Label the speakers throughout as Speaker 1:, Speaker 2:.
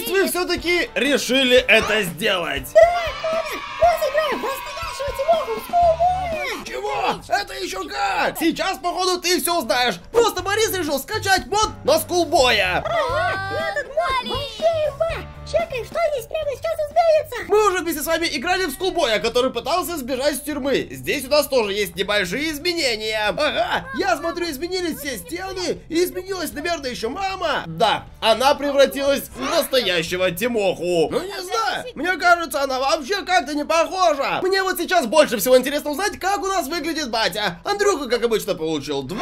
Speaker 1: есть вы все-таки решили это сделать?
Speaker 2: Мы сыграем настоящего Тимоху в Скулбоя!
Speaker 1: Чего? Это еще как? Сейчас, походу, ты все узнаешь. Просто Борис решил скачать мод на Скулбоя.
Speaker 2: Ага, этот мод вообще имба! Чекай, что здесь прямо сейчас изменится!
Speaker 1: Мы уже вместе с вами играли в Скулбоя, который пытался сбежать с тюрьмы. Здесь у нас тоже есть небольшие изменения. Ага, я смотрю, изменились все стены, и изменилась, наверное, еще мама. Да, она превратилась в настоящего Тимоху. Ну, не знаю, мне кажется, она вообще как-то не похожа. Мне вот сейчас больше всего интересно узнать, как у нас выглядит батя. Андрюха, как обычно, получил 2.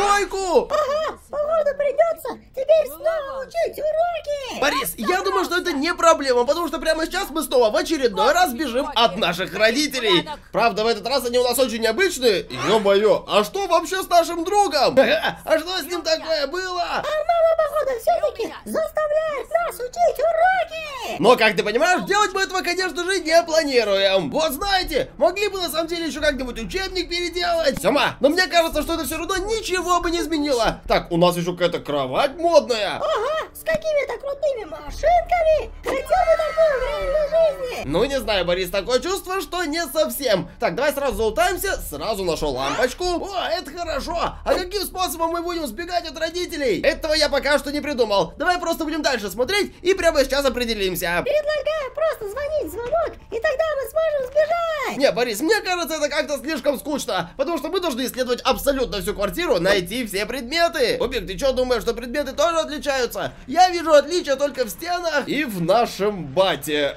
Speaker 2: Ага, походу придется теперь снова учить уроки!
Speaker 1: Борис, я думаю, что это не проблема, потому что прямо сейчас мы снова в очередной раз бежим от наших родителей. Правда, в этот раз они у нас очень необычные. Ё-моё, а что вообще с нашим другом? А что с ним такое было?
Speaker 2: А мама, походу, все-таки заставляет нас учить уроки!
Speaker 1: Но, как ты понимаешь, делать мы этого, конечно же, не планируем. Вот знаете, могли бы на самом деле еще как-нибудь учебник переделать. Сема, но мне кажется, что это все равно ничего бы не изменило. Так, у нас еще какая-то кровать модная.
Speaker 2: Ага, с какими-то крутыми машинками! Хотел бы такое в реальной жизни!
Speaker 1: Ну, не знаю, Борис, такое чувство, что не совсем. Так, давай сразу залутаемся. Сразу нашел лампочку. О, это хорошо. А каким способом мы будем сбегать от родителей? Этого я пока что не придумал. Давай просто будем дальше смотреть и прямо сейчас определимся.
Speaker 2: Предлагаю просто звонить в звонок, и тогда мы сможем сбежать!
Speaker 1: Не, Борис, мне кажется, это как-то слишком скучно. Потому что мы должны исследовать абсолютно всю квартиру, найти все предметы. Кубик, ты что думаешь, что предметы тоже отличаются? Я вижу отличия только в стенах и в нашем бате.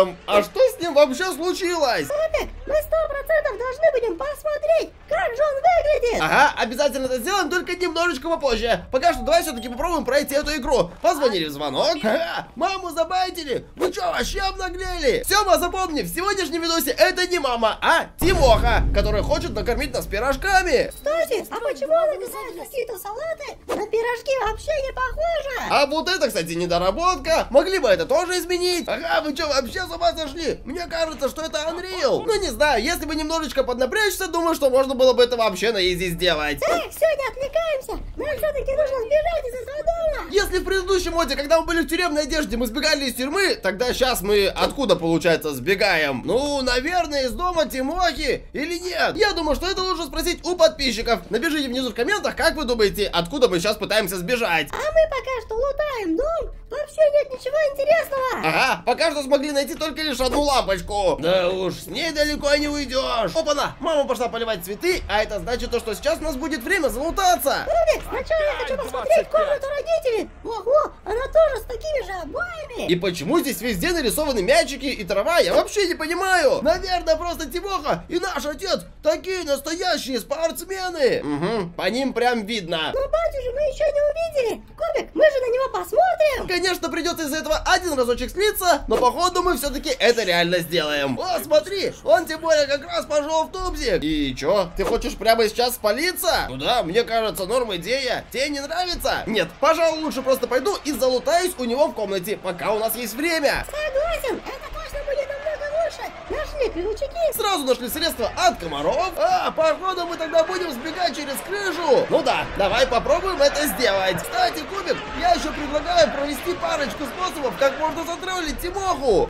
Speaker 1: А что с ним вообще случилось?
Speaker 2: Кубик, мы 100% должны будем посмотреть, как же он выглядит!
Speaker 1: Ага, обязательно это сделаем, только немножечко попозже. Пока что давай все-таки попробуем пройти эту игру. Позвонили в звонок. Ага, маму забайтили. Вы что, вообще обнаглели? Сема, запомни, в сегодняшнем видосе это не мама, а Тимоха, который хочет накормить нас пирожками.
Speaker 2: Кстати, а почему он написал какие-то салаты? На пирожки вообще не похоже!
Speaker 1: А вот это, кстати, недоработка. Могли бы это тоже изменить. Ага, вы что, вообще с ума сошли? Мне кажется, что это Unreal. Ну, не знаю, если бы немножечко поднапрячься, думаю, что можно было бы это вообще на изи сделать.
Speaker 2: Так, все, не отвлекаемся! Нам все-таки нужно сбежать из этого дома!
Speaker 1: Если в предыдущем моде, когда мы были в тюремной одежде, мы сбегали из тюрьмы, тогда сейчас мы откуда, получается, сбегаем? Ну, наверное, из дома Тимохи или нет? Я думаю, что это лучше спросить у подписчиков. Напишите внизу в комментах, как вы думаете, откуда мы сейчас пытаемся сбежать.
Speaker 2: А мы пока что лутаем дом, вообще нет ничего интересного!
Speaker 1: Ага, пока что смогли найти только лишь одну лампочку. Да уж, с ней далеко не уйдешь. Опа-на, мама пошла поливать цветы, а это значит то, что сейчас у нас будет время залутаться.
Speaker 2: Кубик, сначала я хочу посмотреть комнату родителей! Ого, она тоже с такими же обоями!
Speaker 1: И почему здесь везде нарисованы мячики и трава, я вообще не понимаю. Наверное, просто Тимоха и наш отец такие настоящие спортсмены. Угу, по ним прям видно.
Speaker 2: Но батю же мы еще не увидели! Кубик, мы же на него посмотрим!
Speaker 1: Конечно, придется из-за этого один разочек слиться, но походу мы все-таки это реально сделаем. О, смотри, он тем более как раз пошел в тубзик. И чё, ты хочешь прямо сейчас спалиться? Ну да, мне кажется, норм идея. Тебе не нравится? Нет, пожалуй, лучше просто пойду и залутаюсь у него в комнате, пока у нас есть время.
Speaker 2: Согласен, это точно будет намного лучше! Нашли ключики!
Speaker 1: Сразу нашли средства от комаров. А, походу мы тогда будем сбегать через крышу. Ну да, давай попробуем это сделать. Кстати, Кубик, я еще предлагаю провести парочку способов, как можно затроллить Тимоху.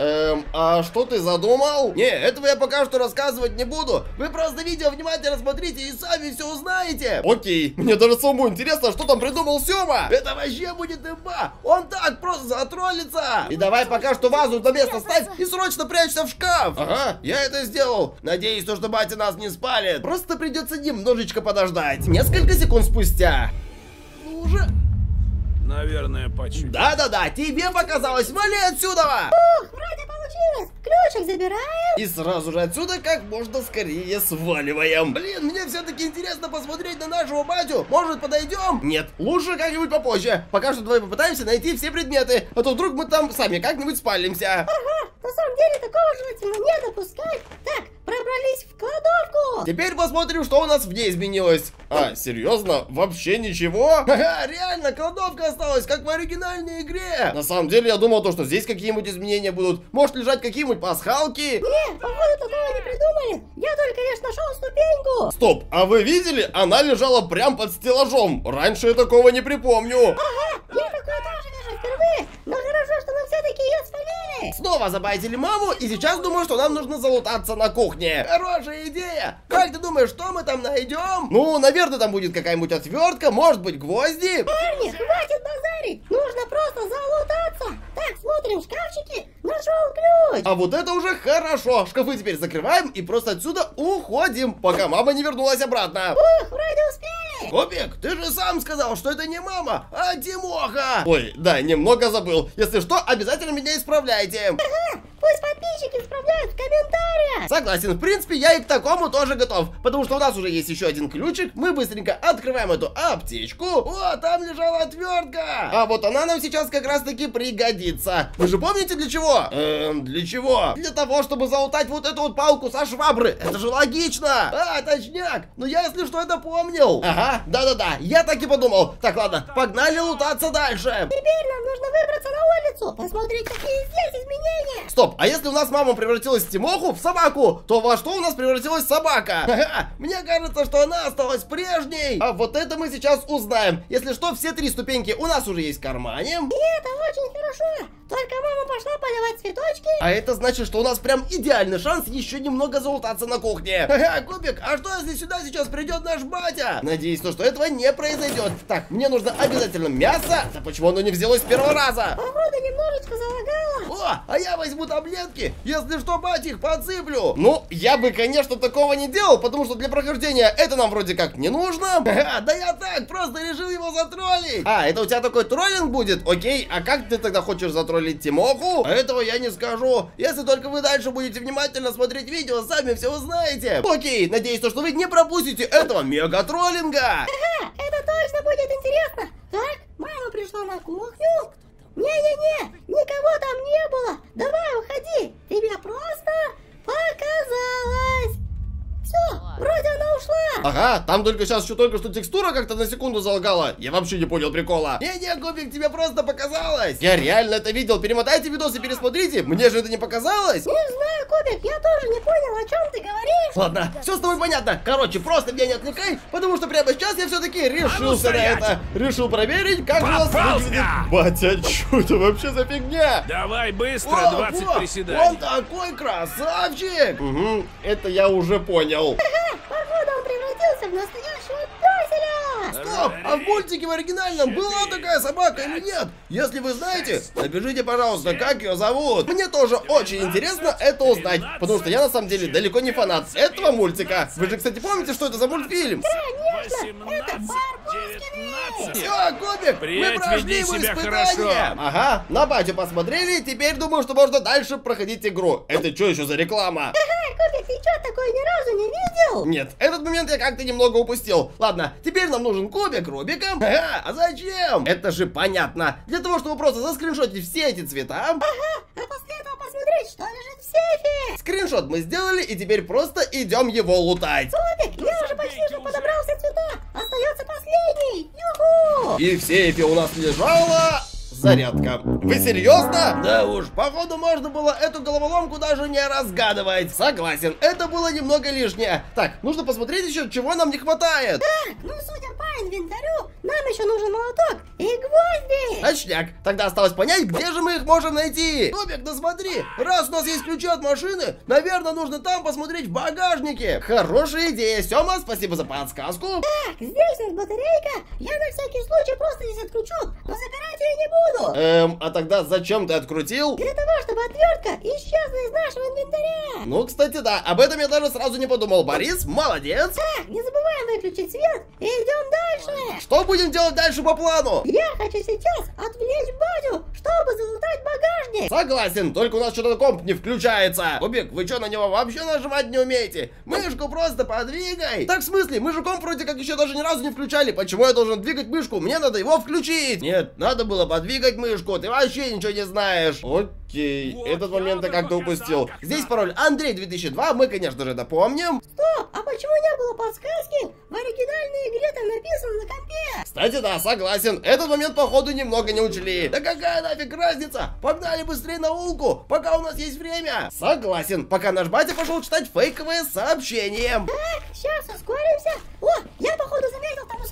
Speaker 1: А что ты задумал? Не, этого я пока что рассказывать не буду. Вы просто видео внимательно смотрите и сами все узнаете. Окей, мне даже самому интересно, что там придумал Сема. Это вообще будет имба. Он так просто затроллится. И давай пока что вазу на место ставь и срочно прячься в шкаф. Ага, я это сделал. Надеюсь, что батя нас не спалит. Просто придется немножечко подождать. Несколько секунд спустя. Уже...
Speaker 3: Наверное, почти.
Speaker 1: Да-да-да, тебе показалось. Вали отсюда!
Speaker 2: Ух, вроде получилось! Ключик забираем!
Speaker 1: И сразу же отсюда как можно скорее сваливаем. Блин, мне все-таки интересно посмотреть на нашего батю. Может, подойдем? Нет, лучше как-нибудь попозже. Пока что давай попытаемся найти все предметы. А то вдруг мы там сами как-нибудь спалимся.
Speaker 2: Ага, на самом деле такого желательно не допускать. Так, пробрались в кладовку.
Speaker 1: Теперь посмотрим, что у нас в ней изменилось. А, серьезно? Вообще ничего? Ха-ха, реально, кладовка осталась, как в оригинальной игре. На самом деле, я думал, то, что здесь какие-нибудь изменения будут. Может, лежать какие-нибудь пасхалки?
Speaker 2: Не, походу такого не придумали. Я только лишь нашел ступеньку.
Speaker 1: Стоп, а вы видели? Она лежала прям под стеллажом. Раньше я такого не припомню.
Speaker 2: Ага, я такое тоже вижу впервые. Но хорошо, что мы все-таки ее свалили.
Speaker 1: Снова забайтили маму, и сейчас думаю, что нам нужно залутаться на кухне. Хорошая идея. Как ты думаешь, что мы там найдем? Ну, наверное, там будет какая-нибудь отвертка, может быть, гвозди.
Speaker 2: Парни, хватит базарить. Нужно просто залутаться. Так, смотрим шкафчики. Нашел ключ.
Speaker 1: А вот это уже хорошо. Шкафы теперь закрываем и просто отсюда уходим, пока мама не вернулась обратно.
Speaker 2: Ух, вроде успели.
Speaker 1: Кубик, ты же сам сказал, что это не мама, а Тимоха. Ой, да, немного забыл. Если что, обязательно меня исправляйте.
Speaker 2: Ага, пусть подписчики исправляют в комментариях.
Speaker 1: Согласен, в принципе, я и к такому тоже готов. Потому что у нас уже есть еще один ключик. Мы быстренько открываем эту аптечку. О, там лежала отвертка. А вот она нам сейчас как раз таки пригодится. Вы же помните для чего? Для чего? Для того, чтобы залутать вот эту вот палку со швабры. Это же логично. А, точняк. Ну я, если что, это помнил. Ага, да-да-да, я так и подумал. Так, ладно, погнали лутаться дальше.
Speaker 2: Теперь нам нужно выбраться на улицу, посмотреть, какие здесь изменения.
Speaker 1: Стоп, а если у нас мама превратилась в Тимоху, в собаку, то во что у нас превратилась собака? Ха-ха, мне кажется, что она осталась прежней. А вот это мы сейчас узнаем. Если что, все 3 ступеньки у нас уже есть в кармане.
Speaker 2: И это очень хорошо. Только мама пошла поливать цветочки.
Speaker 1: А это значит, что у нас прям идеальный шанс еще немного залутаться на кухне. Ха-ха, Кубик, а что если сюда сейчас придет наш батя? Надеюсь, что этого не произойдет. Так, мне нужно обязательно мясо. Да почему оно не взялось с первого раза?
Speaker 2: Походу немножечко залагала.
Speaker 1: О, а я возьму таблетки. Если что, батя их подсыплю. Ну, я бы, конечно, такого не делал, потому что для прохождения это нам вроде как не нужно. Ха-ха, да я так, просто решил его затроллить. А, это у тебя такой троллинг будет? Окей, а как ты тогда хочешь затроллить Тимоху? Этого я не скажу. Если только вы дальше будете внимательно смотреть видео, сами все узнаете. Окей, надеюсь, что вы не пропустите этого мега-троллинга.
Speaker 2: Ага, это точно будет интересно. Так, мама пришла на кухню. Не-не-не, никого там не было. Давай, уходи. Тебе просто показалось. Все, вроде она ушла.
Speaker 1: Ага, там только сейчас еще только что текстура как-то на секунду залагала. Я вообще не понял прикола. Не-не, Кубик, тебе просто показалось. Я реально это видел. Перемотайте видос и пересмотрите. Мне же это не показалось.
Speaker 2: Не знаю, Кубик, я тоже не понял, о чем ты говоришь.
Speaker 1: Ладно, все с тобой понятно. Короче, просто меня не отвлекай, потому что прямо сейчас я все-таки решился на это. Решил проверить, как у нас выглядит батя. Что это вообще за фигня?
Speaker 3: Давай быстро, 20 приседаний.
Speaker 1: Он такой красавчик. Угу, это я уже понял.
Speaker 2: Ага, походу он превратился в настоящего пёселя.
Speaker 1: Стоп, а в мультике в оригинальном была такая собака или нет? Если вы знаете, напишите, пожалуйста, как ее зовут. Мне тоже очень интересно это узнать, потому что я на самом деле далеко не фанат этого мультика. Вы же, кстати, помните, что это за мультфильм?
Speaker 2: Конечно, это
Speaker 3: 18,
Speaker 2: Барбоскины.
Speaker 3: 19.
Speaker 1: Все, Кубик, мы
Speaker 3: Привет,
Speaker 1: прошли
Speaker 3: веди
Speaker 1: его
Speaker 3: себя
Speaker 1: испытание.
Speaker 3: хорошо.
Speaker 1: Ага, на батю посмотрели, теперь думаю, что можно дальше проходить игру. Это что еще за реклама?
Speaker 2: Ага, Кубик, ты что, такое ни разу не видел?
Speaker 1: Нет, этот момент я как-то немного упустил. Ладно, теперь нам нужен кубик Рубика. Ага, а зачем? Это же понятно. Для того, чтобы просто заскриншотить все эти цвета.
Speaker 2: Ага, а после этого посмотреть, что лежит в сейфе.
Speaker 1: Скриншот мы сделали, и теперь просто идем его лутать.
Speaker 2: Кубик, я уже почти что подобрал все цвета. Остается последний. Юху!
Speaker 1: И в сейфе у нас лежала зарядка. Вы серьезно? Да уж, походу можно было эту головоломку даже не разгадывать. Согласен, это было немного лишнее. Так, нужно посмотреть еще, чего нам не хватает.
Speaker 2: Так, ну судя по инвентарю, нам еще нужен молоток и гвозди.
Speaker 1: Точняк, тогда осталось понять, где же мы их можем найти. Кубик, ну смотри, раз у нас есть ключи от машины, наверное, нужно там посмотреть в багажнике. Хорошая идея, Сёма, спасибо за подсказку.
Speaker 2: Так, здесь есть батарейка. Я на всякий случай просто здесь откручу, но забирать ее не буду.
Speaker 1: А тогда зачем ты открутил?
Speaker 2: Для того, чтобы отвертка исчезла из нашего инвентаря.
Speaker 1: Ну, кстати, да, об этом я даже сразу не подумал. Борис, молодец.
Speaker 2: Так, не забываем выключить свет и идем дальше.
Speaker 1: Что будем делать дальше по плану?
Speaker 2: Я хочу сейчас отвлечь батю, чтобы залутать багажник.
Speaker 1: Согласен, только у нас что-то комп не включается. Кубик, вы что, на него вообще нажимать не умеете? Мышку просто подвигай. Так, в смысле, мы же комп вроде как еще даже ни разу не включали. Почему я должен двигать мышку? Мне надо его включить. Нет, надо было подвигать мышку, ты вообще ничего не знаешь. Окей,
Speaker 3: Вот
Speaker 1: этот момент я
Speaker 3: я
Speaker 1: как-то
Speaker 3: показал,
Speaker 1: упустил.
Speaker 3: как
Speaker 1: Здесь
Speaker 3: надо.
Speaker 1: пароль Андрей 2002, мы, конечно же, это помним.
Speaker 2: Стоп, а почему не было подсказки? В оригинальной игре там написано на компе.
Speaker 1: Кстати, да, согласен, этот момент, походу, немного не учли. Да какая нафиг разница? Погнали быстрее на улку, пока у нас есть время. Согласен, пока наш батя пошел читать фейковые сообщения.
Speaker 2: Так, сейчас ускоримся. О, я походу заметил, там у собаки лежит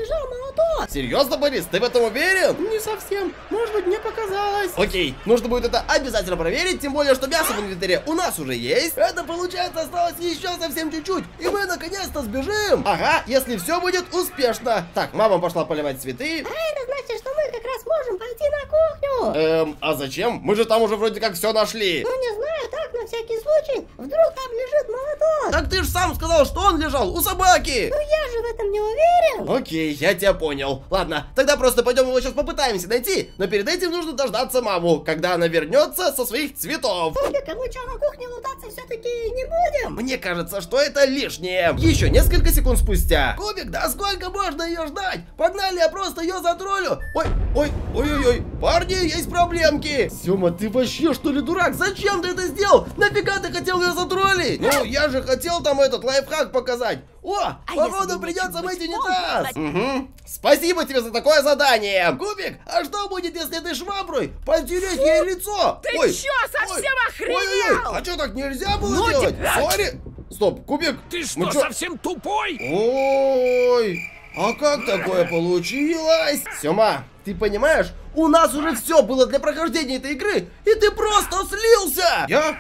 Speaker 2: лежал молоток.
Speaker 1: Серьезно, Борис, ты в этом уверен?
Speaker 2: Не совсем. Может быть, мне показалось.
Speaker 1: Окей, нужно будет это обязательно проверить, тем более, что мясо в инвентаре у нас уже есть. Это, получается, осталось еще совсем чуть-чуть, и мы наконец-то сбежим. Ага, если все будет успешно. Так, мама пошла поливать цветы.
Speaker 2: А это значит, что мы как раз можем пойти на кухню.
Speaker 1: А зачем? Мы же там уже вроде как все нашли.
Speaker 2: Ну не знаю, так на всякий случай. Вдруг там лежит молоток.
Speaker 1: Так ты же сам сказал, что он лежал у собаки.
Speaker 2: Ну я же в этом не уверен.
Speaker 1: Окей, я тебя понял. Ладно, тогда просто пойдем его сейчас попытаемся найти. Но перед этим нужно дождаться маму, когда она вернется со своих цветов.
Speaker 2: Кубик, а мы что, на кухне лутаться все-таки не будем?
Speaker 1: Мне кажется, что это лишнее. Еще несколько секунд спустя. Кубик, да сколько можно ее ждать? Погнали, я просто ее затроллю. Ой. Парни, есть проблемки. Сема, ты вообще что ли дурак? Зачем ты это сделал? Нафига ты хотел ее затроллить? Ну, я же хотел там этот лайфхак показать. О, походу придется мыть унитаз. Угу. Спасибо тебе за такое задание. Кубик, а что будет, если ты шваброй потереть ей лицо?
Speaker 3: Ты чё, совсем охренел?
Speaker 1: А что, так нельзя было делать? Сори. Стоп, Кубик.
Speaker 3: Ты что, совсем тупой?
Speaker 1: Ой, а как такое получилось? Сема, ты понимаешь, у нас уже все было для прохождения этой игры, и ты просто слился. Я?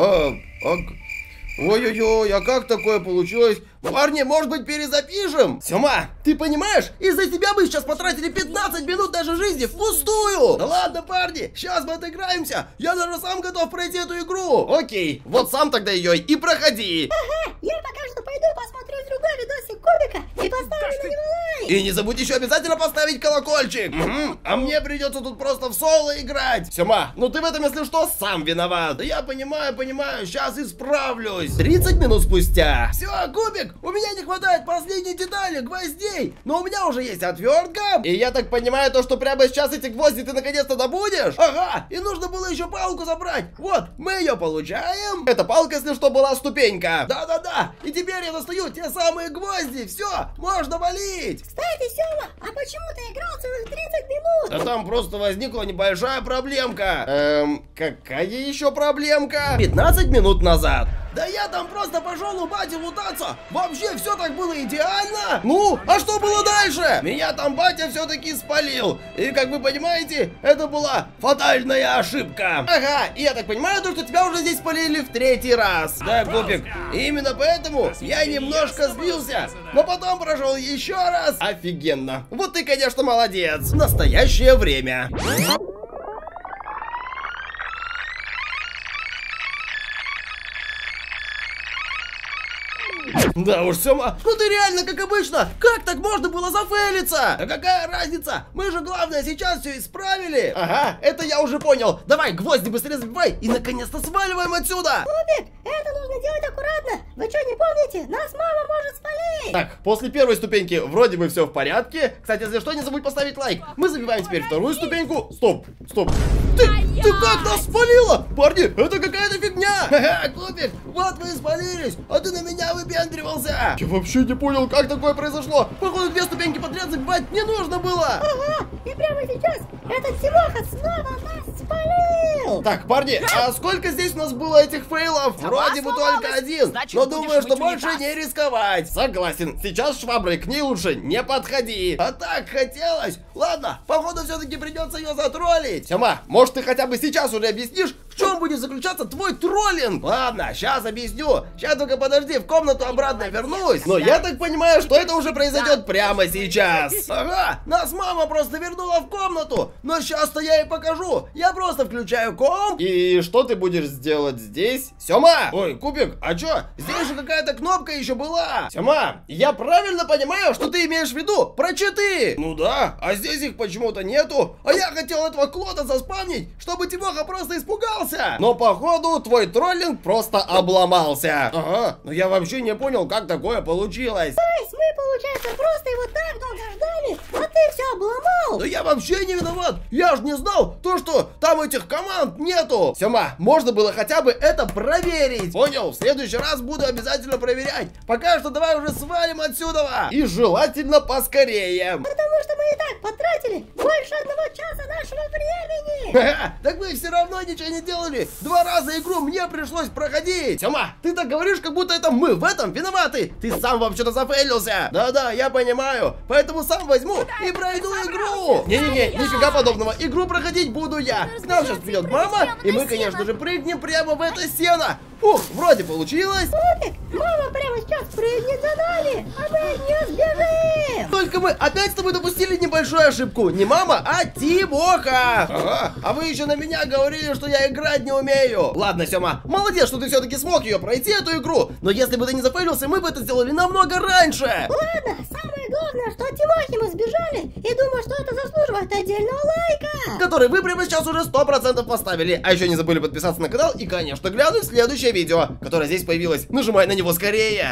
Speaker 1: Ой-ой-ой, а как такое получилось? Парни, может быть, перезапишем? Сема, ты понимаешь, из-за тебя мы сейчас потратили 15 минут нашей жизни впустую. Да ладно, парни, сейчас мы отыграемся. Я даже сам готов пройти эту игру. Окей, вот сам тогда ее и проходи.
Speaker 2: Ага, я пока что пойду посмотрю другой видосик Кубика и поставлю на него лайк.
Speaker 1: И не забудь еще обязательно поставить колокольчик. Угу. А мне придется тут просто в соло играть. Сема, ну ты в этом, если что, сам виноват. Да я понимаю, сейчас исправлюсь. 30 минут спустя. Все, Кубик, у меня не хватает последней детали, гвоздей. Но у меня уже есть отвертка. И я так понимаю, то, что прямо сейчас эти гвозди ты наконец-то добудешь. Ага, и нужно было еще палку забрать. Вот, мы ее получаем. Эта палка, если что, была ступенька. Да. И теперь я достаю те самые гвозди. Все, можно валить.
Speaker 2: Кстати, Сема, а почему ты играл целых 30 минут?
Speaker 1: Да там просто возникла небольшая проблемка. Какая еще проблемка? 15 минут назад. Да я там просто пошел у бати лутаться. Вообще все так было идеально. Ну, а что было дальше? Меня там батя все-таки спалил. И как вы понимаете, это была фатальная ошибка. Ага, и я так понимаю, то, что тебя уже здесь спалили в 3-й раз. Да, Кубик, именно поэтому я немножко сбился. Но потом прошел еще раз. Офигенно. Вот ты, конечно, молодец. Настоящее время. Да уж, Сема, ну ты реально как обычно. Как так можно было зафейлиться? Да какая разница? Мы же, главное, сейчас все исправили. Ага, это я уже понял. Давай, гвозди быстрее забивай и наконец-то сваливаем отсюда.
Speaker 2: Кубик, это нужно делать аккуратно. Вы что, не помните? Нас мама может спалить.
Speaker 1: Так, после первой ступеньки вроде бы все в порядке. Кстати, если что, не забудь поставить лайк. Мы забиваем теперь вторую ступеньку. Стоп. Ты как нас спалила? Парни, это какая-то фигня. Ха-ха, Кубик, вот вы и спалились, а ты на меня выпендривался. Я вообще не понял, как такое произошло. Походу, 2 ступеньки подряд забивать не нужно было.
Speaker 2: Ага, и прямо сейчас этот Тимоха снова нас спалил.
Speaker 1: Так, парни, а сколько здесь у нас было этих фейлов? Вроде бы только один, но думаю, что больше не рисковать. Согласен, сейчас шваброй к ней лучше не подходи. А так хотелось. Ладно, походу все-таки придется ее затроллить. Сема, может ты хотя бы сейчас уже объяснишь, в чем будет заключаться твой троллинг? Ладно, сейчас объясню. Сейчас только подожди, в комнату обратно вернусь. Но я так понимаю, что это уже произойдет прямо сейчас. Ага, нас мама просто вернула в комнату. Но сейчас-то я ей покажу. Я просто включаю комп. И что ты будешь сделать здесь? Сема! Ой, Кубик, а чё? Здесь же какая-то кнопка еще была. Сема, я правильно понимаю, что ты имеешь в виду про читы? Ну да, а здесь их почему-то нету. А я хотел этого Клода заспавнить, чтобы Тимоха просто испугался. Но походу твой троллинг просто обломался. Ага, но я вообще не понял, как такое получилось.
Speaker 2: То есть мы, получается, просто его так долго ждали, а ты все обломал?
Speaker 1: Да я вообще не виноват. Я же не знал то, что там этих команд нету. Сема, можно было хотя бы это проверить. Понял, в следующий раз буду обязательно проверять. Пока что давай уже свалим отсюда. И желательно поскорее.
Speaker 2: Потому что мы и так потратили больше 1 часа нашего времени.
Speaker 1: Ха-ха, так вы все равно ничего не делали. 2 раза игру мне пришлось проходить. Сема, ты так говоришь, как будто это мы в этом виноваты. Ты сам вообще-то зафейлился. Да, Да-да, я понимаю. Поэтому сам возьму и пройду игру. Не-не-не, нифига подобного. Игру проходить буду я. К нам сейчас придет мама, и мы, конечно же, прыгнем прямо в это сено. Ух, вроде получилось.
Speaker 2: Кубик, мама прямо сейчас прыгнет за нами, а мы от нее сбежим.
Speaker 1: Только мы опять с тобой допустили небольшую ошибку. Не мама, а Тимоха. Ага, а вы еще на меня говорили, что я играть не умею. Ладно, Сема, молодец, что ты все-таки смог ее пройти, эту игру. Но если бы ты не зафейлился, мы бы это сделали намного раньше.
Speaker 2: Ладно, самое главное, что от Тимохи мы сбежали, и думаю, что это заслуживает отдельного лайка.
Speaker 1: Который вы прямо сейчас уже 100% поставили. А еще не забыли подписаться на канал и, конечно, глянуть следующее видео, которое здесь появилось. Нажимай на него скорее.